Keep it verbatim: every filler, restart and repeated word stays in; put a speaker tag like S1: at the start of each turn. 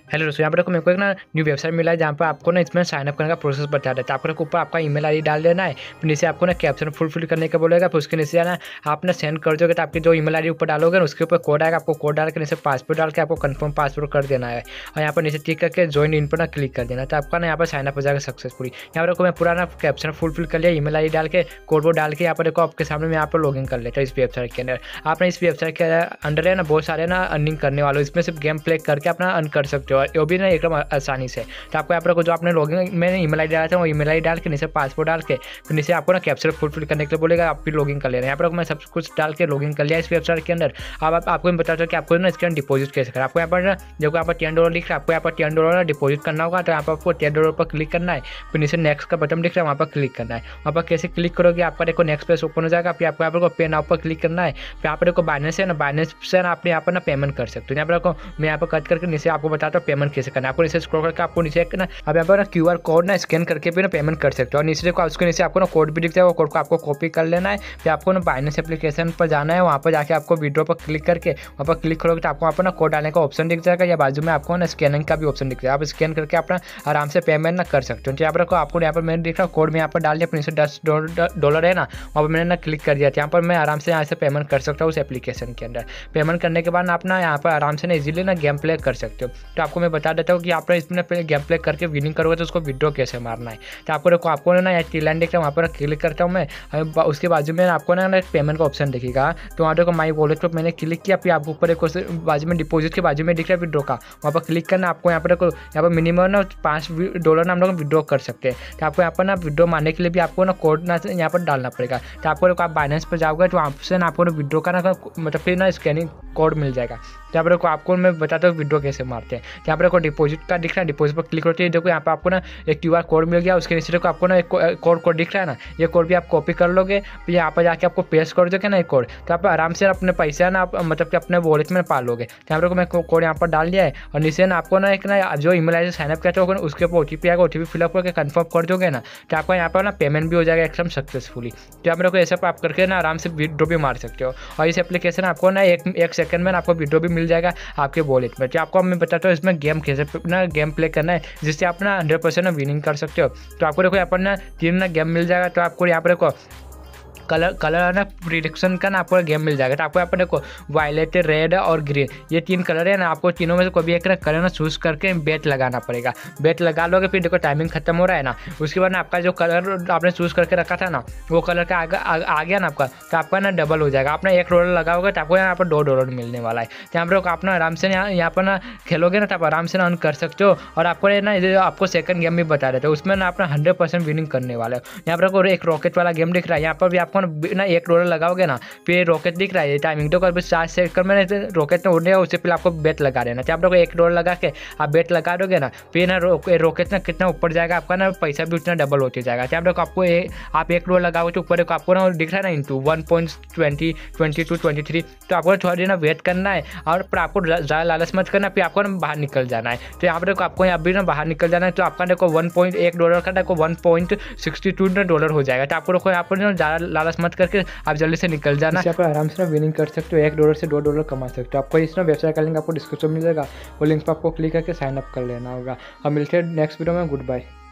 S1: Hello दोस्तों, यहाँ पर देखो मेरे को एक ना न्यू वेबसाइट मिला है जहाँ पर आपको ना इसमें साइनअप करने का प्रोसेस बता देता है। आपको ऊपर आपका ईमेल आईडी डाल देना है, फिर नीचे आपको ना कैप्शन फुलफिल करने का बोलेगा। फिर उसके नीचे ना आप ना सेंड कर दोगे तो आपकी जो ईमेल आईडी ऊपर डालोगे ना उसके ऊपर कोड आएगा। आपको कोड डाल के नीचे पासवर्ड डाल के आपको कंफर्म पासवर्ड कर देना है और यहाँ पर नीचे टिक करके ज्वाइन इन पर ना क्लिक कर देना। तो आपका ना यहाँ पर साइनअप हो जाएगा सक्सेसफुली। यहाँ पर देखो मैं पूरा ना कैप्शन फुलफिल कर लिया, ईमेल आईडी डाल के कोड वो डाल के यहाँ पर देखो आपके सामने मैं यहाँ पर लॉगिन कर लेता हूँ इस वेबसाइट के अंदर। आप ना इस वेबसाइट के अंदर है ना बहुत सारे ना अर्निंग करने वाले, इसमें सिर्फ गेम प्ले करके अपना अर्न कर सकते हो, वो भी ना एकदम आसानी से। तो आपको यहाँ पर जो आपने लॉगिन मैंने ईमेल आईडी डाला था वो ईमेल आईडी डाल के नीचे पासवर्ड डाल के फिर नीचे आपको ना कैप्चर फुलफिल करने के लिए बोलेगा, आप भी लॉगिन कर लेना। यहाँ पर मैं सब कुछ डाल के लॉगिन कर लिया इस वेबसाइट के अंदर। अब आप, आपको मैं बताता हूँ कि आपको ना इसके अंदर डिपॉजिट कैसे करें। आपको यहाँ पर ना देखो यहाँ पर टेन डॉलर लिख रहा है, आपको यहाँ पर टेन डॉलर डिपॉजिट करना होगा। तो यहाँ पर आपको टेन डॉलर पर क्लिक करना है, फिर नीचे नेक्स्ट का बटन दिख रहा है वहाँ पर क्लिक करना है। वहाँ पर कैसे क्लिक करोगे आपका देखो नेक्स्ट पेज ओपन हो जाएगा। फिर आपको यहाँ पर पे नाउ पर क्लिक करना है। फिर यहाँ पर देखो बाइनेंस है ना, बाइनेंस से ना आप यहाँ पर ना पेमेंट कर सकते हो। यहाँ पर मैं यहाँ पर कट करके नीचे आपको बताता हूँ पेमेंट कैसे करना है। आपको नीचे स्क्रॉल करके आपको नीचे ना अब यहाँ पर ना क्यू आर कोड ना स्कैन करके भी ना पेमेंट कर सकते हो। और नीचे देखो उसके नीचे आपको ना कोड भी दिखता है, वो कोड को आपको कॉपी कर लेना है। फिर आपको ना बाइनेंस एप्लीकेशन पर जाना है, वहाँ पर जाके आपको विड्रॉ पर क्लिक करके वहाँ पर क्लिक करोगे तो आपको वहाँ पर ना कोड डालने का ऑप्शन दिख जाएगा, या बाजू में आपको ना स्कैनिंग का भी ऑप्शन दिख जाएगा। आप स्कैन करके अपना आराम से पेमेंट ना कर सकते हो। यहाँ पर आपको यहाँ पर मैंने दिख रहा कोड में यहाँ पर डाल दिया, नीचे दस डॉलर है ना वहाँ पर मैंने ना क्लिक कर दिया था। यहाँ पर मैं आराम से यहाँ से पेमेंट कर सकता हूँ उस एप्लीकेशन के अंदर। पेमेंट करने के बाद आप ना यहाँ पर आराम से ना इजीली ना गेम प्ले कर सकते हो। तो आपको मैं बता देता हूँ कि आप इसमें गेम प्ले करके विनिंग करोगे तो उसको विड्रॉ कैसे मारना है। तो आपको देखो आपको ना यहाँ टी लाइन दिख रहा है, वहाँ पर क्लिक करता हूँ मैं। उसके बाजू में आपको ना पेमेंट का ऑप्शन दिखेगा, तो वहाँ देखो माई वॉलेट पर मैंने क्लिक किया। फिर आपको ऊपर एक बाजू में डिपॉजिट के बाजू में दिख रहा है विड्रॉ का, वहाँ पर क्लिक करना। आपको यहाँ पर देखो यहाँ पर मिनिमम ना पाँच डॉलर ना हम लोग विड्रॉ कर सकते हैं। तो आपको यहाँ पर ना विड्रॉ मारने के लिए भी आपको ना कोड ना यहाँ पर डालना पड़ेगा। तो आपको देखो आप बाइनेंस पर जाओगे तो आपसे ना आपको विड्रॉ का ना मतलब फिर ना स्कैनिंग कोड मिल जाएगा। यहाँ पर देखो आपको मैं बताता हूँ विड्रॉ कैसे मारते हैं। यहाँ पर देखो डिपॉजिट का दिख रहा है, डिपॉजिट पर क्लिक करते हैं। देखो यहाँ पर आपको ना एक क्यू आर कोड मिल गया, उसके नीचे को आपको ना एक कोड कोड दिख रहा है ना, ये कोड भी आप कॉपी कर लोगे। फिर यहाँ पर जाके आपको पेस्ट कर दोगे ना एक कोड, तो आप आराम से अपने पैसे ना आप मतलब कि अपने वॉलेट में पा लोगे। तो यहाँ पर मैं कोड यहाँ पर डाल दिया है और नीचे ना आपको ना एक ना जो ईमेल आई डी साइनअप करते होगा उसके ऊपर ओटीपी आएगा, ओटीपी फिलअप करके कन्फर्म कर दोगे ना तो आपका यहाँ पर ना पेमेंट भी हो जाएगा एकदम सक्सेसफुली। तो आप मेरे को ऐसा आप करके ना आराम से विड्रॉ भी मार सकते हो। और इस एप्लीकेशन आपको ना एक एक सेकंड में आपको विड्रॉ भी मिल जाएगा आपके वॉलेट में। तो आपको मैं बताता हूँ इसमें गेम कैसे ना गेम प्ले करना है जिससे आप ना हंड्रेड परसेंट विनिंग कर सकते हो। तो आपको देखो यहाँ पर ना तीन ना गेम मिल जाएगा। तो आपको यहाँ पर देखो कलर कलर ना प्रिडिक्शन का ना आपको गेम मिल जाएगा। तो आपको यहाँ पर देखो वायलेट, रेड और ग्रीन ये तीन कलर है ना, आपको तीनों में से कोई भी एक ना कलर ना चूज करके बेट लगाना पड़ेगा। बेट लगा लोगे फिर देखो टाइमिंग खत्म हो रहा है ना, उसके बाद ना आपका जो कलर आपने चूज करके रखा था ना वो कलर का आगे आ, आ गया ना आपका, तो आपका ना डबल हो जाएगा। आपने एक डॉलर लगाओगे तो आपको यहाँ पर दो डॉलर मिलने वाला है। तो यहाँ पर आप ना आराम से यहाँ यहाँ पर ना खेलोगे ना तो आप आराम से ना अर्न कर सकते हो। और आपको ना आपको सेकंड गेम भी बता देते हो, उसमें ना आप ना हंड्रेड परसेंट विनिंग करने वाले हो। यहाँ पर एक रॉकेट वाला गेम दिख रहा है, यहाँ पर भी आपको ना एक डॉलर लगाओगे ना फिर रॉकेट दिख रहा है टाइमिंग तो कर चार सेकंड में रॉकेट में उड़ने का, उससे पहले आपको बेट लगा देना। तो आप लोग एक डॉलर लगा के आप बेट लगा दोगे ना फिर ना रॉकेट ना कितना ऊपर जाएगा आपका ना पैसा भी उतना डबल होते जाएगा। तो आप लोग आपको आप एक डॉलर लगाओगे तो ऊपर आपको ना दिख रहा है ना into one point twenty twenty two twenty three. तो आपको थोड़ा देर ना वेट करना है और फिर आपको ज़्यादा लालच मत करना, फिर आपको ना बाहर निकल जाना है। तो यहाँ पर देखो आपको यहाँ भी ना बाहर निकल जाना है। तो आपका देखो वन पॉइंट एक डॉलर का देखो one point sixty two dollar हो जाएगा। तो आपको देखो यहाँ पर ज़्यादा लालच मत करके आप जल्दी से निकल जाना, यहाँ पर आराम से ना विनिंग कर सकते हो, एक डॉलर से दो डॉलर कमा सकते हो। आपको इस ना वेबसाइट का लिंक आपको डिस्क्रिप्शन में मिल जाएगा, वो लिंक पर आपको क्लिक करके साइन अप कर लेना होगा। और मिलते हैं नेक्स्ट वीडियो में, गुड बाय।